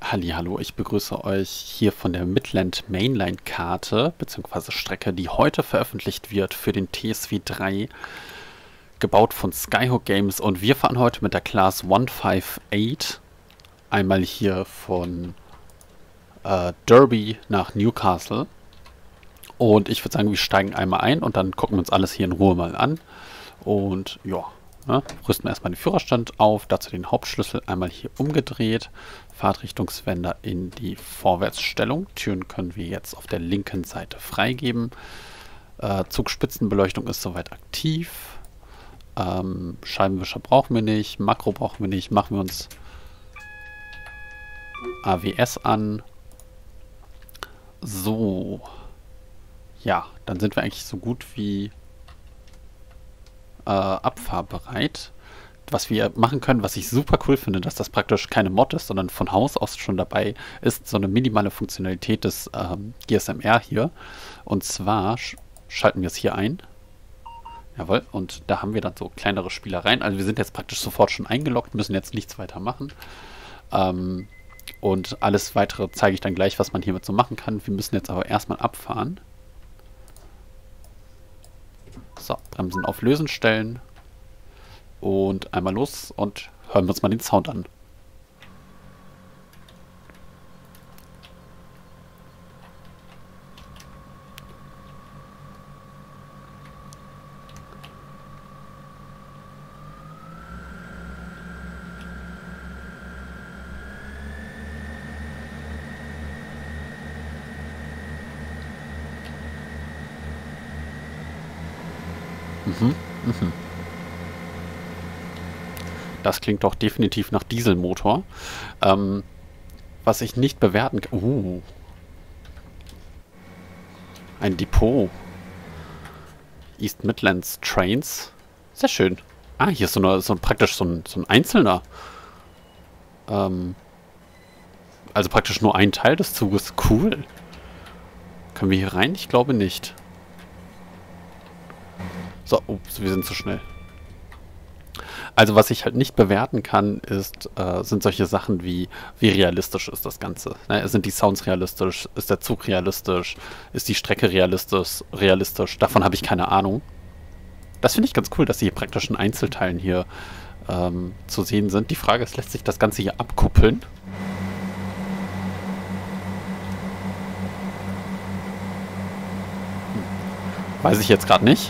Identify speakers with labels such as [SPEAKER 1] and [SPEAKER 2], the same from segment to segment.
[SPEAKER 1] Hallihallo, ich begrüße euch hier von der Midland Mainline Karte bzw. Strecke, die heute veröffentlicht wird für den TSV 3, gebaut von Skyhook Games, und wir fahren heute mit der Class 158 einmal hier von Derby nach Newcastle, und ich würde sagen, wir steigen einmal ein und dann gucken wir uns alles hier in Ruhe mal an und ja. Rüsten wir erstmal den Führerstand auf, dazu den Hauptschlüssel einmal hier umgedreht, Fahrtrichtungswender in die Vorwärtsstellung. Türen können wir jetzt auf der linken Seite freigeben. Zugspitzenbeleuchtung ist soweit aktiv. Scheibenwischer brauchen wir nicht, Makro brauchen wir nicht, machen wir uns AWS an. So, ja, dann sind wir eigentlich so gut wie abfahrbereit. Was wir machen können, was ich super cool finde, dass das praktisch keine Mod ist, sondern von Haus aus schon dabei ist, so eine minimale Funktionalität des GSM-R hier. Und zwar schalten wir es hier ein. Jawohl, und da haben wir dann so kleinere Spielereien. Also wir sind jetzt praktisch sofort schon eingeloggt, müssen jetzt nichts weiter machen. Und alles weitere zeige ich dann gleich, was man hiermit so machen kann. Wir müssen jetzt aber erstmal abfahren. So, Bremsen auf Lösen stellen und einmal los und hören wir uns mal den Sound an. Das klingt doch definitiv nach Dieselmotor. Was ich nicht bewerten kann... ein Depot. East Midlands Trains. Sehr schön. Ah, hier ist praktisch so ein einzelner. Also praktisch nur ein Teil des Zuges. Cool. Können wir hier rein? Ich glaube nicht. So, ups, wir sind zu schnell. Also was ich halt nicht bewerten kann, sind solche Sachen wie realistisch ist das Ganze. Ne? Sind die Sounds realistisch? Ist der Zug realistisch? Ist die Strecke realistisch? Davon habe ich keine Ahnung. Das finde ich ganz cool, dass die praktischen Einzelteilen hier zu sehen sind. Die Frage ist, lässt sich das Ganze hier abkuppeln? Weiß ich jetzt gerade nicht.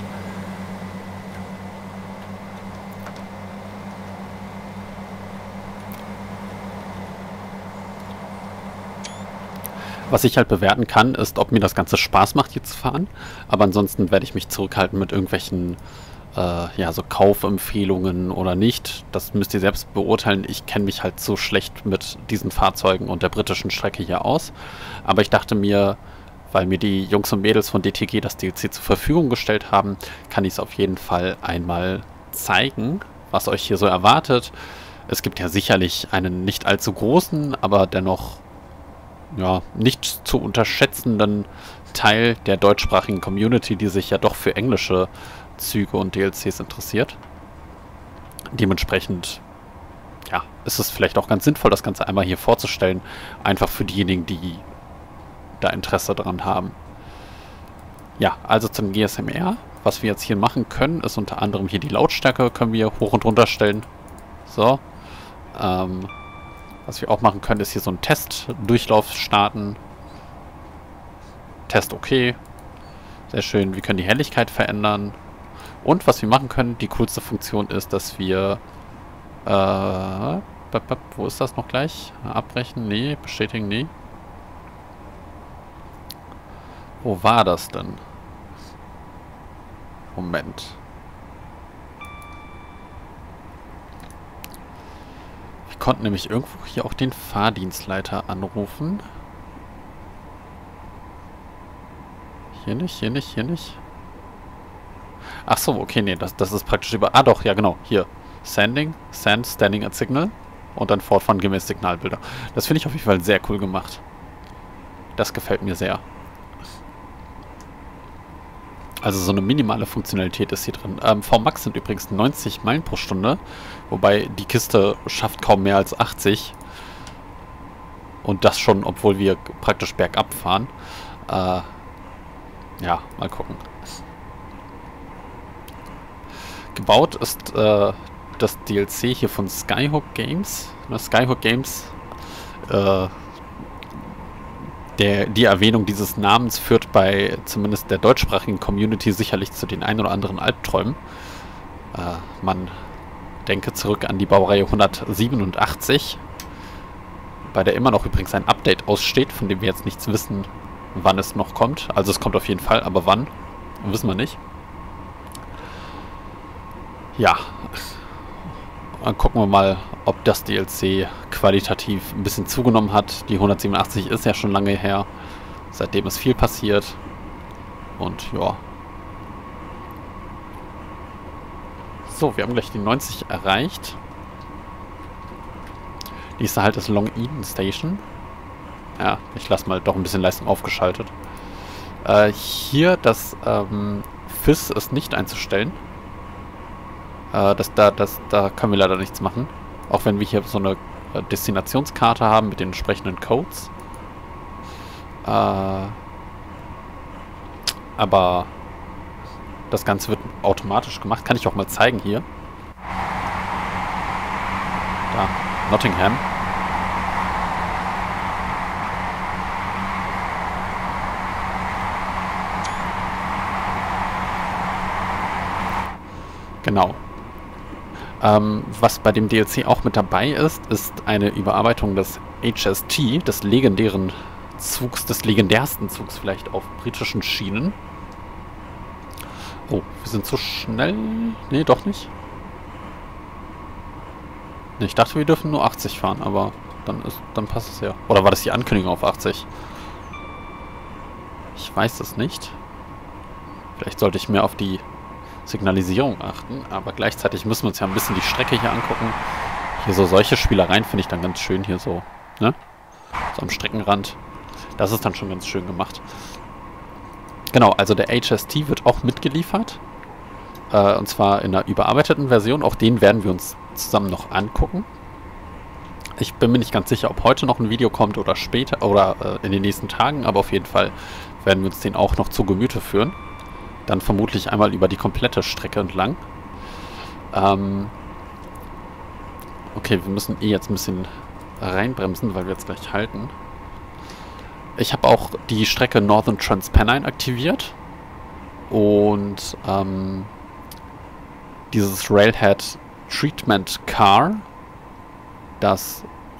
[SPEAKER 1] Was ich halt bewerten kann, ist, ob mir das Ganze Spaß macht, hier zu fahren. Aber ansonsten werde ich mich zurückhalten mit irgendwelchen so Kaufempfehlungen oder nicht. Das müsst ihr selbst beurteilen. Ich kenne mich halt so schlecht mit diesen Fahrzeugen und der britischen Strecke hier aus. Aber ich dachte mir, weil mir die Jungs und Mädels von DTG das DLC zur Verfügung gestellt haben, kann ich es auf jeden Fall einmal zeigen, was euch hier so erwartet. Es gibt ja sicherlich einen nicht allzu großen, aber dennoch nicht zu unterschätzenden Teil der deutschsprachigen Community, die sich ja doch für englische Züge und DLCs interessiert. Dementsprechend, ja, ist es vielleicht auch ganz sinnvoll, das Ganze einmal hier vorzustellen, einfach für diejenigen, die da Interesse dran haben. Ja, also zum GSM-R. Was wir jetzt hier machen können, ist unter anderem hier die Lautstärke, können wir hoch und runter stellen. So. Was wir auch machen können, ist hier so einen Testdurchlauf starten. Test okay. Sehr schön. Wir können die Helligkeit verändern. Und was wir machen können, die coolste Funktion ist, dass wir... wo ist das noch gleich? Abbrechen? Nee. Bestätigen? Nee. Wo war das denn? Moment. Wir konnten nämlich irgendwo hier auch den Fahrdienstleiter anrufen. Hier nicht, hier nicht, hier nicht. Ach so, okay, nee, das ist praktisch über... Ah doch, ja genau, hier. Standing at Signal und dann fortfahren gemäß Signalbilder. Das finde ich auf jeden Fall sehr cool gemacht. Das gefällt mir sehr. Also so eine minimale Funktionalität ist hier drin. VMAX sind übrigens 90 Meilen pro Stunde, wobei die Kiste schafft kaum mehr als 80. Und das schon, obwohl wir praktisch bergab fahren. Ja, mal gucken. Gebaut ist das DLC hier von Skyhook Games. Skyhook Games, die Erwähnung dieses Namens führt bei zumindest der deutschsprachigen Community sicherlich zu den ein oder anderen Albträumen. Man denke zurück an die Baureihe 187, bei der immer noch übrigens ein Update aussteht, von dem wir jetzt nichts wissen, wann es noch kommt. Also es kommt auf jeden Fall, aber wann, wissen wir nicht. Ja, dann gucken wir mal, ob das DLC qualitativ ein bisschen zugenommen hat. Die 187 ist ja schon lange her. Seitdem ist viel passiert. Und ja. So, wir haben gleich die 90 erreicht. Nächster Halt ist Long Eaton Station. Ja, ich lasse mal doch ein bisschen Leistung aufgeschaltet. Hier das FIS ist nicht einzustellen. Da können wir leider nichts machen. Auch wenn wir hier so eine Destinationskarte haben mit den entsprechenden Codes. Aber das Ganze wird automatisch gemacht. Kann ich auch mal zeigen hier. Da, Nottingham. Genau. Was bei dem DLC auch mit dabei ist, ist eine Überarbeitung des HST, des legendären Zugs, des legendärsten Zugs vielleicht auf britischen Schienen. Oh, wir sind zu schnell. Nee, doch nicht. Nee, ich dachte, wir dürfen nur 80 fahren, aber dann passt es ja. Oder war das die Ankündigung auf 80? Ich weiß es nicht. Vielleicht sollte ich mehr auf die Signalisierung achten, aber gleichzeitig müssen wir uns ja ein bisschen die Strecke hier angucken. Hier so solche Spielereien finde ich dann ganz schön hier so, ne? So am Streckenrand. Das ist dann schon ganz schön gemacht. Genau, also der HST wird auch mitgeliefert. Und zwar in einer überarbeiteten Version. Auch den werden wir uns zusammen noch angucken. Ich bin mir nicht ganz sicher, ob heute noch ein Video kommt oder später oder in den nächsten Tagen, aber auf jeden Fall werden wir uns den auch noch zu Gemüte führen. Dann vermutlich einmal über die komplette Strecke entlang. Okay, wir müssen jetzt ein bisschen reinbremsen, weil wir jetzt gleich halten. Ich habe auch die Strecke Northern Transpennine aktiviert. Und dieses Railhead Treatment Car, das...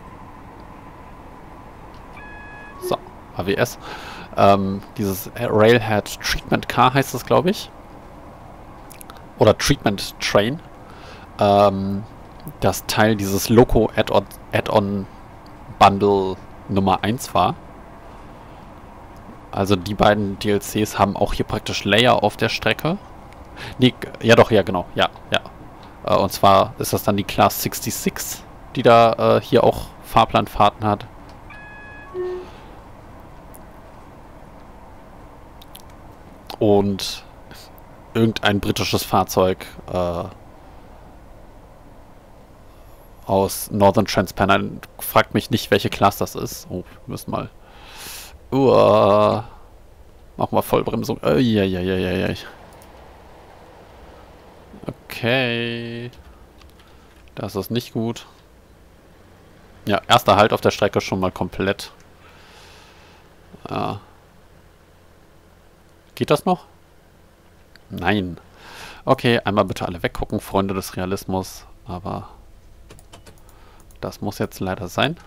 [SPEAKER 1] So, AWS. Dieses Railhead Treatment Car heißt es, glaube ich. Oder Treatment Train. Das Teil dieses Loco Add-on Bundle Nummer 1 war. Also die beiden DLCs haben auch hier praktisch Layer auf der Strecke. Nee, ja doch, ja genau, ja. Und zwar ist das dann die Class 66, die da hier auch Fahrplanfahrten hat. Und irgendein britisches Fahrzeug aus Northern Transpennine. Fragt mich nicht, welche Class das ist. Oh, wir müssen mal... machen wir Vollbremsung. Okay. Das ist nicht gut. Ja, erster Halt auf der Strecke schon mal komplett. Geht das noch? Nein. Okay, einmal bitte alle weggucken, Freunde des Realismus. Aber das muss jetzt leider sein.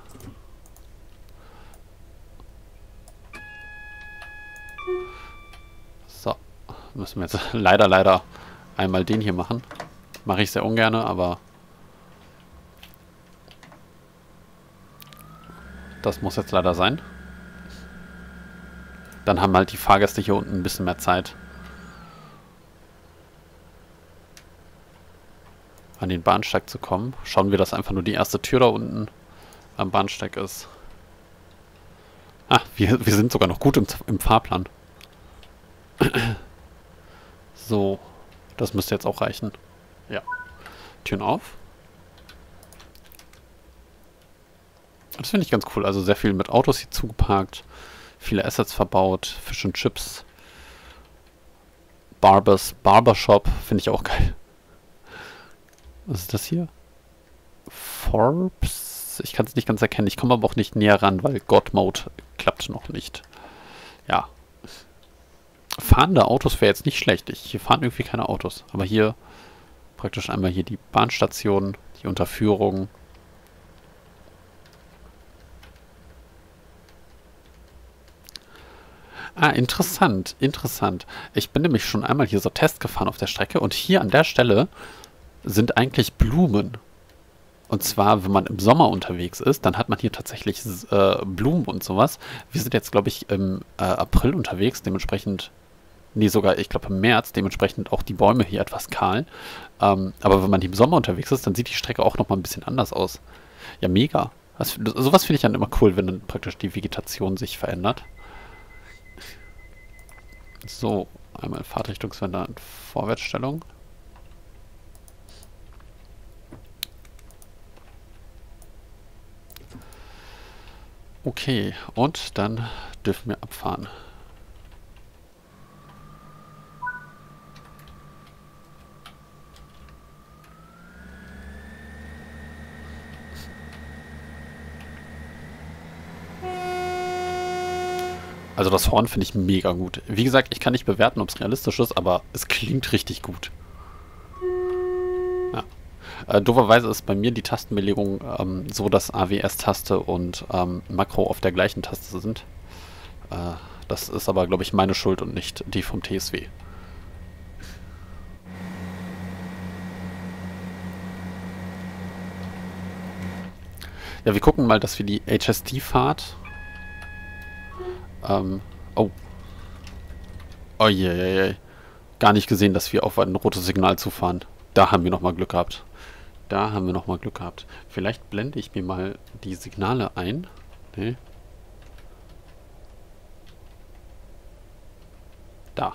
[SPEAKER 1] So. Müssen wir jetzt leider einmal den hier machen. Mache ich sehr ungern, aber das muss jetzt leider sein. Dann haben halt die Fahrgäste hier unten ein bisschen mehr Zeit, an den Bahnsteig zu kommen. Schauen wir, dass einfach nur die erste Tür da unten am Bahnsteig ist. Ah, wir sind sogar noch gut im Fahrplan. So, das müsste jetzt auch reichen. Ja. Türen auf. Das finde ich ganz cool. Also sehr viel mit Autos hier zugeparkt, viele Assets verbaut, Fish and Chips, Barbershop, finde ich auch geil. Was ist das hier? Forbes? Ich kann es nicht ganz erkennen. Ich komme aber auch nicht näher ran, weil God Mode klappt noch nicht. Ja. Fahrende Autos wäre jetzt nicht schlecht. Hier fahren irgendwie keine Autos. Aber hier praktisch einmal hier die Bahnstation, die Unterführung. Ah, interessant, interessant. Ich bin nämlich schon einmal hier so Test gefahren auf der Strecke und hier an der Stelle sind eigentlich Blumen. Und zwar, wenn man im Sommer unterwegs ist, dann hat man hier tatsächlich Blumen und sowas. Wir sind jetzt, glaube ich, im April unterwegs, dementsprechend, nee, sogar, ich glaube im März, dementsprechend auch die Bäume hier etwas kahl. Aber wenn man hier im Sommer unterwegs ist, dann sieht die Strecke auch nochmal ein bisschen anders aus. Ja, mega. Sowas finde ich dann immer cool, wenn dann praktisch die Vegetation sich verändert. So, einmal Fahrtrichtungswende in Vorwärtsstellung. Okay, und dann dürfen wir abfahren. Also das Horn finde ich mega gut. Wie gesagt, ich kann nicht bewerten, ob es realistisch ist, aber es klingt richtig gut. Ja. Dooferweise ist bei mir die Tastenbelegung so, dass AWS-Taste und Makro auf der gleichen Taste sind. Das ist aber, glaube ich, meine Schuld und nicht die vom TSW. Ja, wir gucken mal, dass wir die HST-Fahrt... oh. Oh je, je, je. Gar nicht gesehen, dass wir auf ein rotes Signal zufahren. Da haben wir nochmal Glück gehabt. Da haben wir nochmal Glück gehabt. Vielleicht blende ich mir mal die Signale ein. Nee. Da.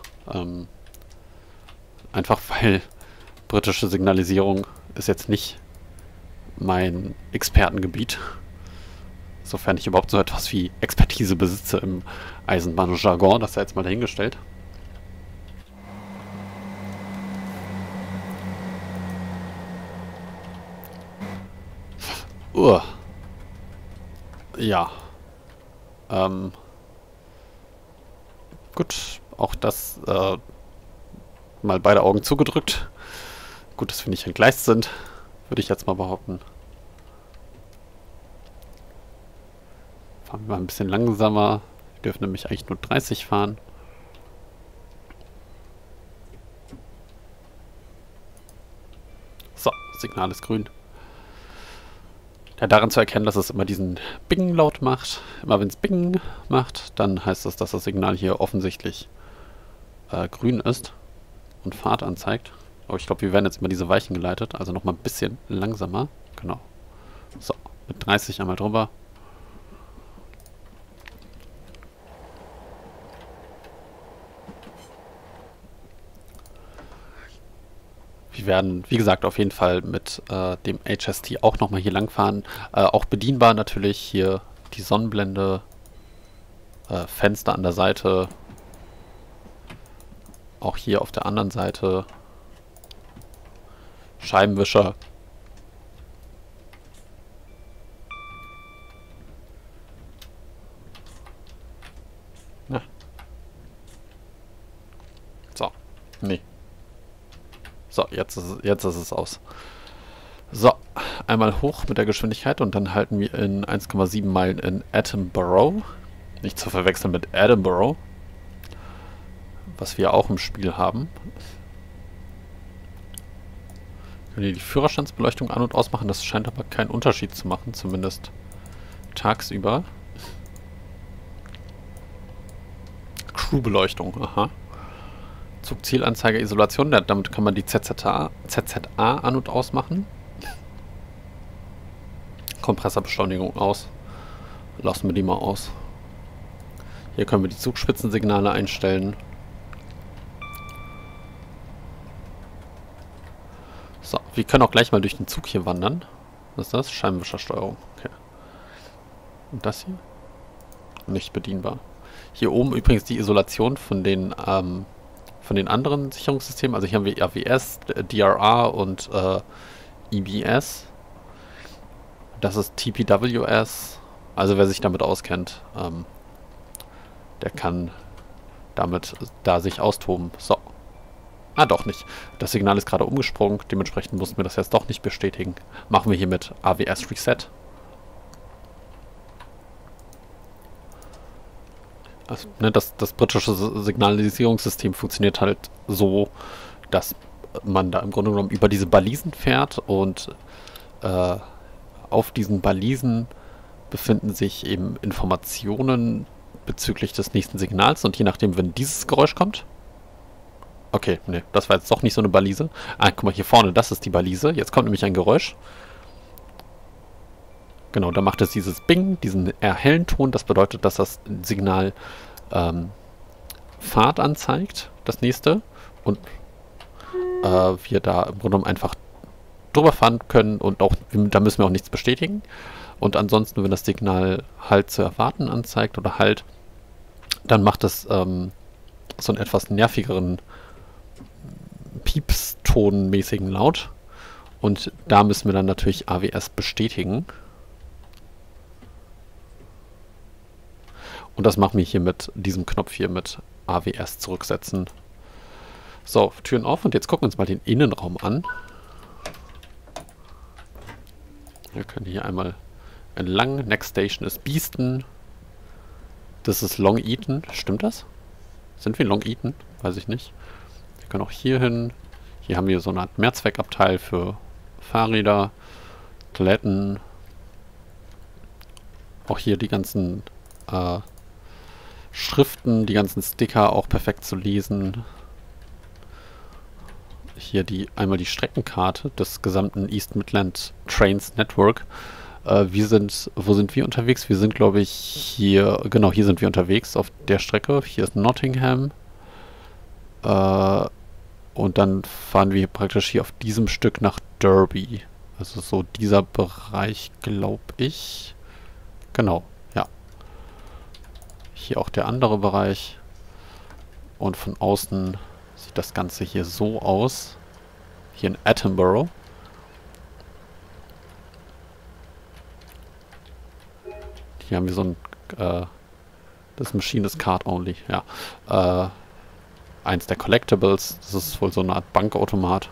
[SPEAKER 1] Einfach weil britische Signalisierung ist jetzt nicht mein Expertengebiet. Sofern ich überhaupt so etwas wie Expertise besitze im Eisenbahnjargon, das sei jetzt mal dahingestellt. Ja. Gut, auch das mal beide Augen zugedrückt. Gut, dass wir nicht entgleist sind, würde ich jetzt mal behaupten. Fahren wir mal ein bisschen langsamer. Wir dürfen nämlich eigentlich nur 30 fahren. So, Signal ist grün. Ja, daran zu erkennen, dass es immer diesen Bing-Laut macht. Immer wenn es Bing macht, dann heißt das, dass das Signal hier offensichtlich grün ist und Fahrt anzeigt. Aber ich glaube, wir werden jetzt immer diese Weichen geleitet, also nochmal ein bisschen langsamer. Genau. So, mit 30 einmal drüber. Wir werden, wie gesagt, auf jeden Fall mit dem HST auch nochmal hier lang fahren. Auch bedienbar natürlich hier die Sonnenblende, Fenster an der Seite. Auch hier auf der anderen Seite Scheibenwischer. Ja. So, nee. So, jetzt ist es aus. So, einmal hoch mit der Geschwindigkeit und dann halten wir in 1,7 Meilen in Attenborough. Nicht zu verwechseln mit Edinburgh, was wir auch im Spiel haben. Können wir die Führerstandsbeleuchtung an- und ausmachen? Das scheint aber keinen Unterschied zu machen, zumindest tagsüber. Crewbeleuchtung, aha. Zugzielanzeige Isolation, damit kann man die ZZA an- und ausmachen. Kompressorbeschleunigung aus. Lassen wir die mal aus. Hier können wir die Zugspitzensignale einstellen. So, wir können auch gleich mal durch den Zug hier wandern. Was ist das? Scheibenwischersteuerung. Okay. Und das hier? Nicht bedienbar. Hier oben übrigens die Isolation von den anderen Sicherungssystemen. Also hier haben wir AWS, DRR und EBS. Das ist TPWS. Also wer sich damit auskennt, der kann damit da sich austoben. So. Ah, doch nicht. Das Signal ist gerade umgesprungen. Dementsprechend mussten wir das jetzt doch nicht bestätigen. Machen wir hier mit AWS Reset. Also, ne, das britische Signalisierungssystem funktioniert halt so, dass man da im Grunde genommen über diese Balisen fährt und auf diesen Balisen befinden sich eben Informationen bezüglich des nächsten Signals und je nachdem, wenn dieses Geräusch kommt. Okay, ne, das war jetzt doch nicht so eine Balise. Ah, guck mal, hier vorne, das ist die Balise. Jetzt kommt nämlich ein Geräusch. Genau, da macht es dieses Bing, diesen eher hellen Ton. Das bedeutet, dass das Signal Fahrt anzeigt, das nächste. Und wir da im Grunde genommen einfach drüber fahren können und auch, da müssen wir auch nichts bestätigen. Und ansonsten, wenn das Signal Halt zu erwarten anzeigt oder Halt, dann macht es so einen etwas nervigeren Piepston-mäßigen Laut. Und da müssen wir dann natürlich AWS bestätigen. Und das machen wir hier mit diesem Knopf hier mit AWS zurücksetzen. So, Türen auf und jetzt gucken wir uns mal den Innenraum an. Wir können hier einmal entlang. Next Station ist Beeston. Das ist Long Eaton. Stimmt das? Sind wir in Long Eaton? Weiß ich nicht. Wir können auch hier hin. Hier haben wir so eine Art Mehrzweckabteil für Fahrräder, Toiletten. Auch hier die ganzen Schriften, die ganzen Sticker auch perfekt zu lesen. Hier einmal die Streckenkarte des gesamten East Midland Trains Network. Wo sind wir unterwegs? Wir sind, glaube ich, hier, genau, hier sind wir unterwegs auf der Strecke. Hier ist Nottingham. Und dann fahren wir praktisch hier auf diesem Stück nach Derby. Also so dieser Bereich, glaube ich. Genau, ja. Hier auch der andere Bereich. Und von außen sieht das Ganze hier so aus. Hier in Attenborough. Hier haben wir so ein, das Machine ist Card Only, ja. Eins der Collectibles, das ist wohl so eine Art Bankautomat.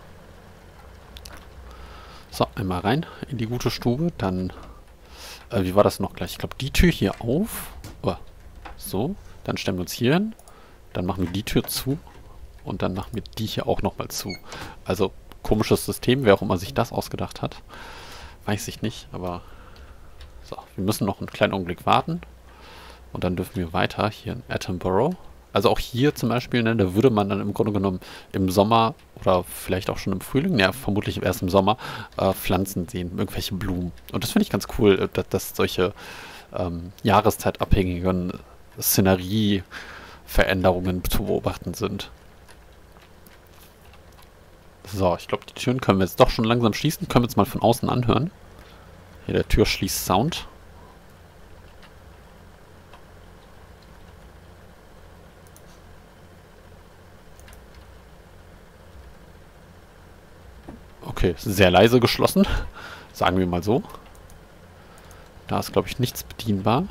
[SPEAKER 1] So, einmal rein in die gute Stube, dann, wie war das noch gleich? Ich glaube, die Tür hier auf. Oh, so, dann stellen wir uns hier hin, dann machen wir die Tür zu und dann machen wir die hier auch nochmal zu. Also, komisches System, wer auch immer sich das ausgedacht hat, weiß ich nicht, aber... So, wir müssen noch einen kleinen Augenblick warten. Und dann dürfen wir weiter hier in Attenborough. Also auch hier zum Beispiel, ne, da würde man dann im Grunde genommen im Sommer oder vielleicht auch schon im Frühling, ja, vermutlich erst im Sommer, Pflanzen sehen, irgendwelche Blumen. Und das finde ich ganz cool, dass solche jahreszeitabhängigen Szenerieveränderungen zu beobachten sind. So, ich glaube, die Türen können wir jetzt doch schon langsam schließen. Können wir jetzt mal von außen anhören. Hier der Türschließ-Sound. Okay, sehr leise geschlossen. Sagen wir mal so. Da ist, glaube ich, nichts bedienbar.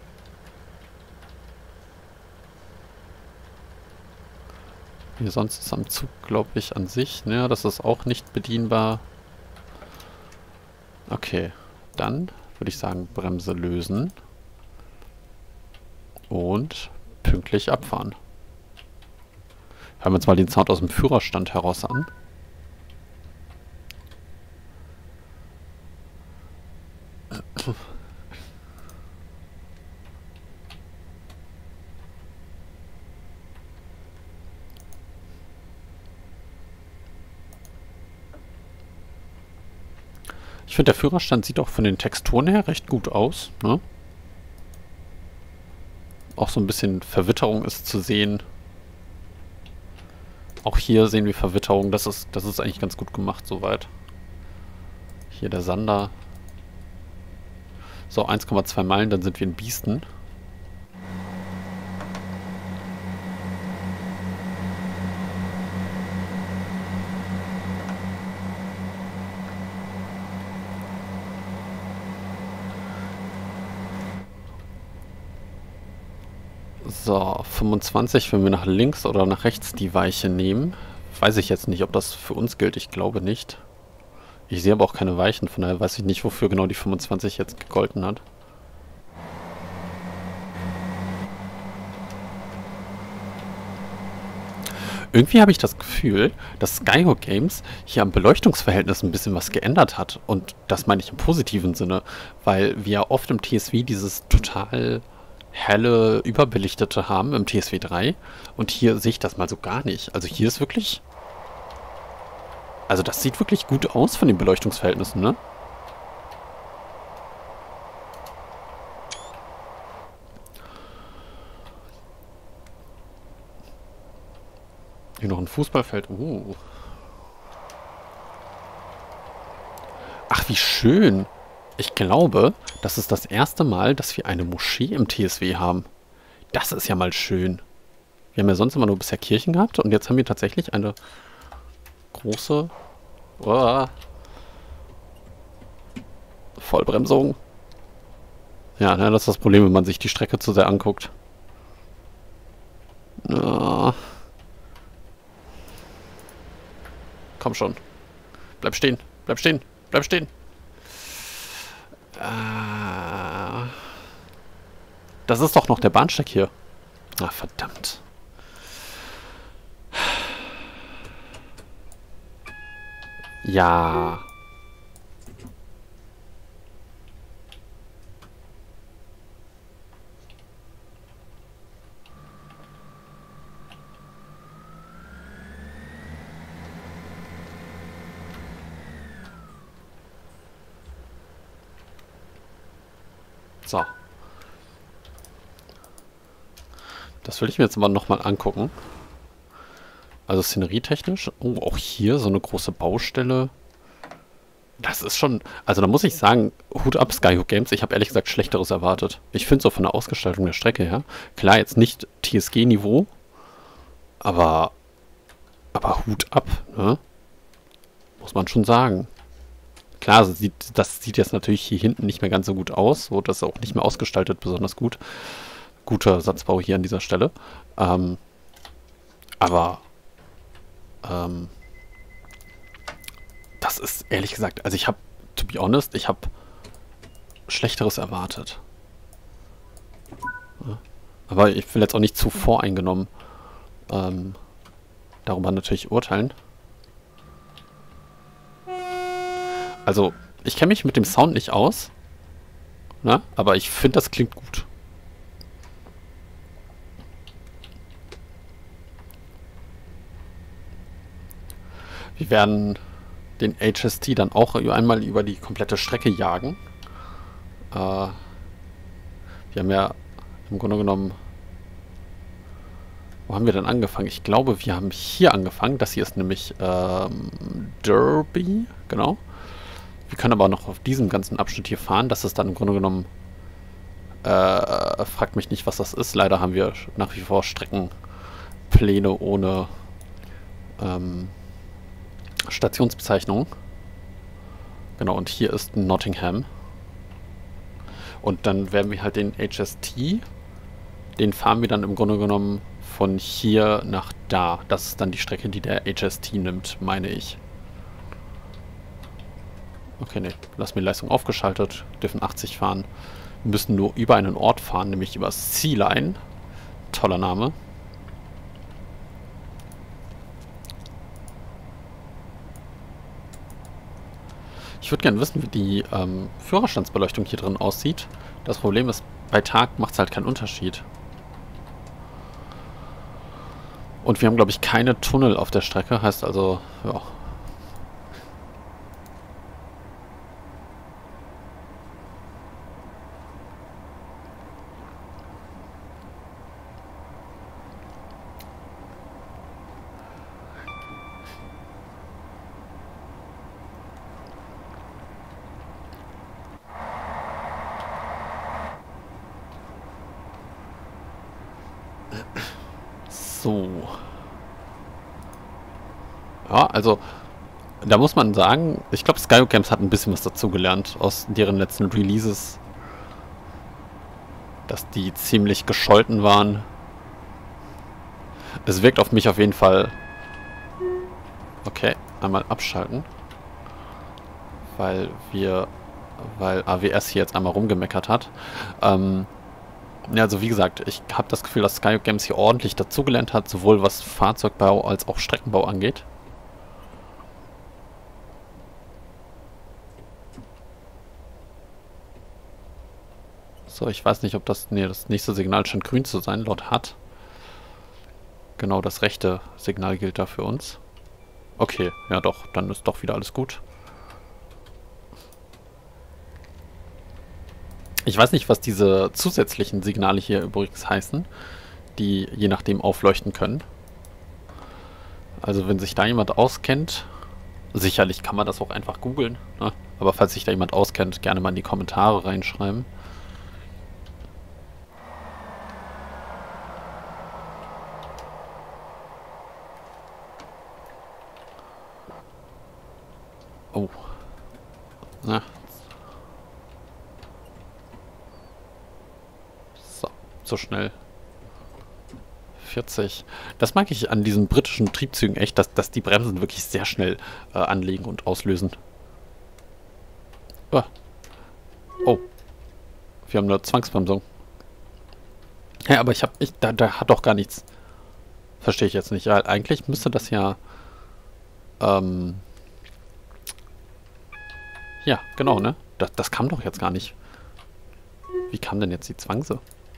[SPEAKER 1] Hier sonst ist am Zug, glaube ich, an sich. Ne, das ist auch nicht bedienbar. Okay. Dann würde ich sagen, Bremse lösen und pünktlich abfahren. Hören wir uns mal den Sound aus dem Führerstand heraus an. Ich finde, der Führerstand sieht auch von den Texturen her recht gut aus, ne? Auch so ein bisschen Verwitterung ist zu sehen. Auch hier sehen wir Verwitterung. Das ist eigentlich ganz gut gemacht soweit. Hier der Sander. So, 1,2 Meilen, dann sind wir in Biesten. So, 25, wenn wir nach links oder nach rechts die Weiche nehmen. Weiß ich jetzt nicht, ob das für uns gilt. Ich glaube nicht. Ich sehe aber auch keine Weichen, von daher weiß ich nicht, wofür genau die 25 jetzt gegolten hat. Irgendwie habe ich das Gefühl, dass Skyhook Games hier am Beleuchtungsverhältnis ein bisschen was geändert hat. Und das meine ich im positiven Sinne, weil wir ja oft im TSV dieses total helle, überbelichtete haben im TSW 3. Und hier sehe ich das mal so gar nicht. Also hier ist wirklich... Also das sieht wirklich gut aus von den Beleuchtungsverhältnissen, ne? Hier noch ein Fußballfeld. Ach, wie schön. Ich glaube, das ist das erste Mal, dass wir eine Moschee im TSW haben. Das ist ja mal schön. Wir haben ja sonst immer nur bisher Kirchen gehabt und jetzt haben wir tatsächlich eine große Vollbremsung. Ja, ne, das ist das Problem, wenn man sich die Strecke zu sehr anguckt. Komm schon. Bleib stehen. Bleib stehen. Bleib stehen. Das ist doch noch der Bahnsteig hier. Ah, verdammt. Ja. So. Das will ich mir jetzt aber nochmal angucken. Also szenerietechnisch. Oh, auch hier so eine große Baustelle. Das ist schon... Also da muss ich sagen, Hut ab Skyhook Games. Ich habe ehrlich gesagt Schlechteres erwartet. Ich finde so von der Ausgestaltung der Strecke her. Klar, jetzt nicht TSG-Niveau. Aber Hut ab, ne? Muss man schon sagen. Klar, also das sieht jetzt natürlich hier hinten nicht mehr ganz so gut aus. Wurde das auch nicht mehr ausgestaltet besonders gut. Guter Satzbau hier an dieser Stelle. Aber das ist ehrlich gesagt, also ich habe, to be honest, ich habe Schlechteres erwartet. Ja. Aber ich will jetzt auch nicht zu voreingenommen darüber natürlich urteilen. Also, ich kenne mich mit dem Sound nicht aus, ne? Aber ich finde, das klingt gut. Wir werden den HST dann auch einmal über die komplette Strecke jagen. Wir haben ja im Grunde genommen... Wo haben wir denn angefangen? Ich glaube, wir haben hier angefangen. Das hier ist nämlich Derby, genau. Wir können aber noch auf diesem ganzen Abschnitt hier fahren. Das ist dann im Grunde genommen... fragt mich nicht, was das ist. Leider haben wir nach wie vor Streckenpläne ohne Stationsbezeichnung. Genau, und hier ist Nottingham. Und dann werden wir halt den HST, den fahren wir dann im Grunde genommen von hier nach da. Das ist dann die Strecke, die der HST nimmt, meine ich. Okay, ne, lass mir Leistung aufgeschaltet, dürfen 80 fahren. Wir müssen nur über einen Ort fahren, nämlich über Sea Line. Toller Name. Ich würde gerne wissen, wie die Führerstandsbeleuchtung hier drin aussieht. Das Problem ist, bei Tag macht es halt keinen Unterschied. Und wir haben, glaube ich, keine Tunnel auf der Strecke. Heißt also, ja. So. Ja, also, da muss man sagen, ich glaube, Skyro Games hat ein bisschen was dazugelernt aus deren letzten Releases. Dass die ziemlich gescholten waren. Es wirkt auf mich auf jeden Fall... Okay, einmal abschalten. Weil AWS hier jetzt einmal rumgemeckert hat. Ja, also wie gesagt, ich habe das Gefühl, dass Skyro Games hier ordentlich dazugelernt hat, sowohl was Fahrzeugbau als auch Streckenbau angeht. So, ich weiß nicht, ob das... Nee, das nächste Signal scheint grün zu sein, laut HUD. Genau, das rechte Signal gilt da für uns. Okay, ja doch, dann ist doch wieder alles gut. Ich weiß nicht, was diese zusätzlichen Signale hier übrigens heißen, die je nachdem aufleuchten können. Also wenn sich da jemand auskennt, sicherlich kann man das auch einfach googeln, ne? Aber falls sich da jemand auskennt, gerne mal in die Kommentare reinschreiben. Oh. Na. So, so schnell. 40. Das mag ich an diesen britischen Triebzügen echt, dass die Bremsen wirklich sehr schnell anlegen und auslösen. Oh. Oh. Wir haben eine Zwangsbremsung. Ja, aber da hat doch gar nichts. Verstehe ich jetzt nicht. Ja, eigentlich müsste das ja... ja, genau, ne? Das kam doch jetzt gar nicht. Wie kam denn jetzt die Zwangse?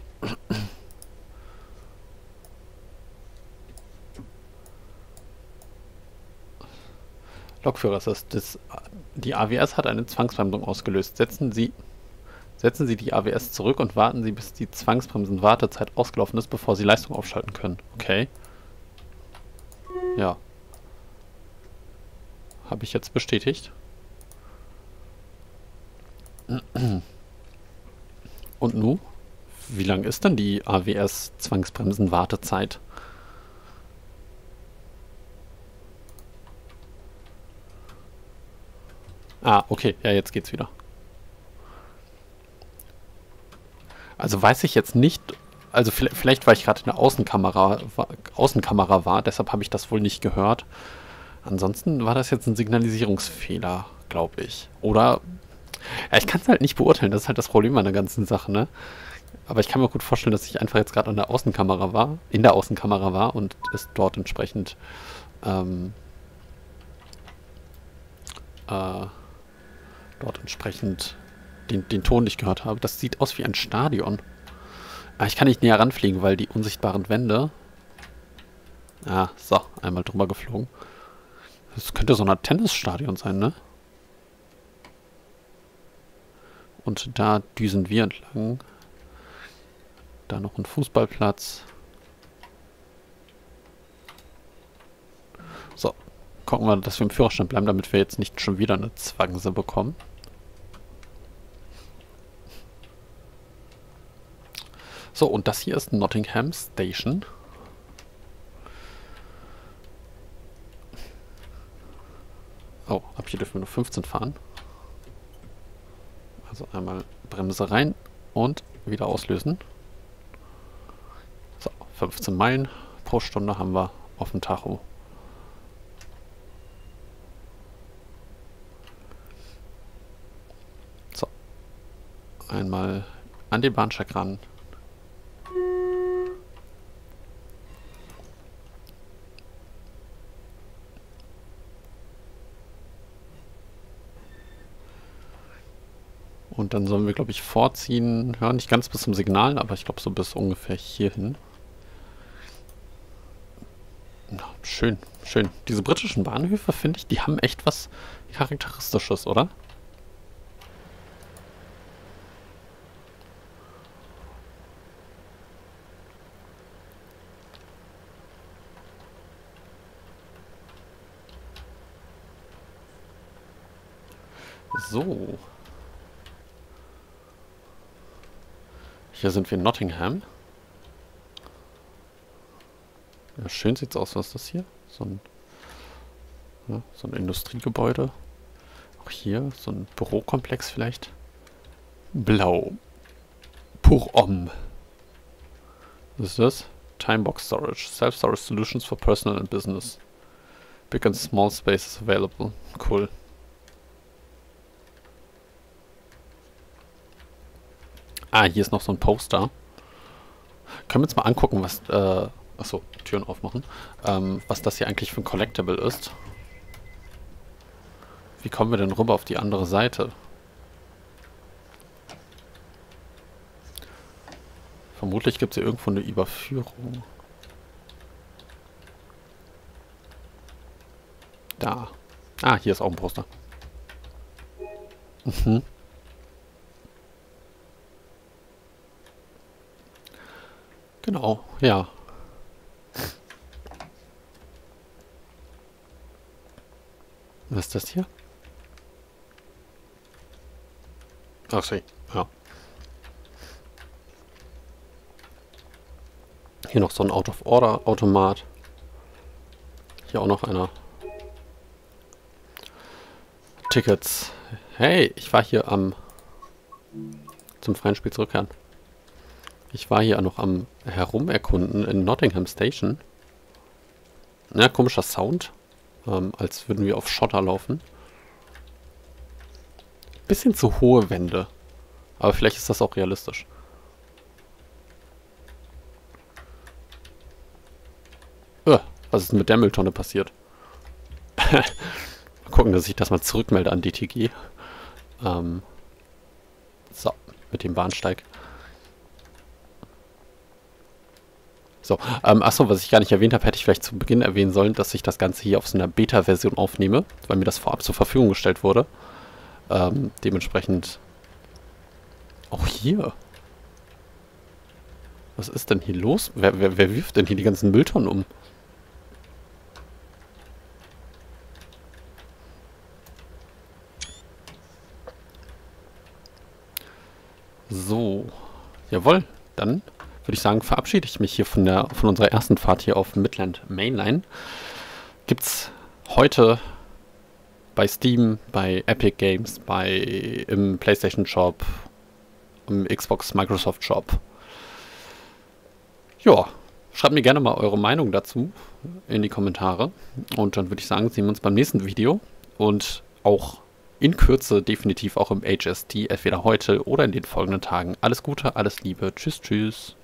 [SPEAKER 1] Lokführer, die AWS hat eine Zwangsbremsung ausgelöst. Setzen Sie die AWS zurück und warten Sie, bis die Zwangsbremsen-Wartezeit ausgelaufen ist, bevor Sie Leistung aufschalten können. Okay. Ja. Habe ich jetzt bestätigt. Und nu? Wie lang ist denn die AWS-Zwangsbremsen-Wartezeit? Ah, okay. Ja, jetzt geht's wieder. Also weiß ich jetzt nicht... Also vielleicht, weil ich gerade in der Außenkamera war, deshalb habe ich das wohl nicht gehört. Ansonsten war das jetzt ein Signalisierungsfehler, glaube ich. Oder... Ja, ich kann es halt nicht beurteilen, das ist halt das Problem an der ganzen Sache, ne? Aber ich kann mir gut vorstellen, dass ich einfach jetzt gerade in der Außenkamera war und es dort entsprechend äh, den Ton nicht gehört habe. Das sieht aus wie ein Stadion. Ah, ich kann nicht näher ranfliegen, weil die unsichtbaren Wände... Ah, so, einmal drüber geflogen. Das könnte so ein Tennisstadion sein, ne? Und da düsen wir entlang. Da noch ein Fußballplatz. So, gucken wir, dass wir im Führerstand bleiben, damit wir jetzt nicht schon wieder eine Zwangse bekommen. So, und das hier ist Nottingham Station. Oh, ab hier dürfen wir nur 15 fahren. Also einmal Bremse rein und wieder auslösen. So, 15 Meilen pro Stunde haben wir auf dem Tacho. So, einmal an den Bahnsteig ran. Und dann sollen wir, glaube ich, vorziehen. Ja, nicht ganz bis zum Signal, aber ich glaube so bis ungefähr hierhin. Ja, schön, schön. Diese britischen Bahnhöfe, finde ich, die haben echt was Charakteristisches, oder? So. Hier sind wir in Nottingham. Ja, schön sieht's aus. Was ist das hier? So ein Industriegebäude. Auch hier so ein Bürokomplex vielleicht. Blau. Pour homme. Was ist das? Timebox Storage. Self-Storage Solutions for Personal and Business. Big and small spaces available. Cool. Ah, hier ist noch so ein Poster. Können wir uns mal angucken, was... achso, Türen aufmachen. Was das hier eigentlich für ein Collectible ist. Wie kommen wir denn rüber auf die andere Seite? Vermutlich gibt es hier irgendwo eine Überführung. Da. Ah, hier ist auch ein Poster. Mhm. Genau, ja. Was ist das hier? Ach, sie. Ja. Hier noch so ein Out-of-Order-Automat. Hier auch noch einer. Tickets. Hey, ich war hier zum freien Spiel zurückkehren. Ich war hier noch am Herumerkunden in Nottingham Station. Ja, komischer Sound. Als würden wir auf Schotter laufen. Bisschen zu hohe Wände. Aber vielleicht ist das auch realistisch. Was ist denn mit der Mülltonne passiert? Mal gucken, dass ich das mal zurückmelde an DTG. So, mit dem Bahnsteig. So, achso, was ich gar nicht erwähnt habe, hätte ich vielleicht zu Beginn erwähnen sollen, dass ich das Ganze hier auf so einer Beta-Version aufnehme, weil mir das vorab zur Verfügung gestellt wurde. Dementsprechend auch hier. Was ist denn hier los? Wer wirft denn hier die ganzen Mülltonnen um? So, jawohl, dann würde ich sagen, verabschiede ich mich hier von unserer ersten Fahrt hier auf Midland Mainline. Gibt's heute bei Steam, bei Epic Games, im PlayStation Shop, im Xbox Microsoft Shop. Ja, schreibt mir gerne mal eure Meinung dazu in die Kommentare. Und dann würde ich sagen, sehen wir uns beim nächsten Video. Und auch in Kürze definitiv auch im HST, entweder heute oder in den folgenden Tagen. Alles Gute, alles Liebe. Tschüss, tschüss.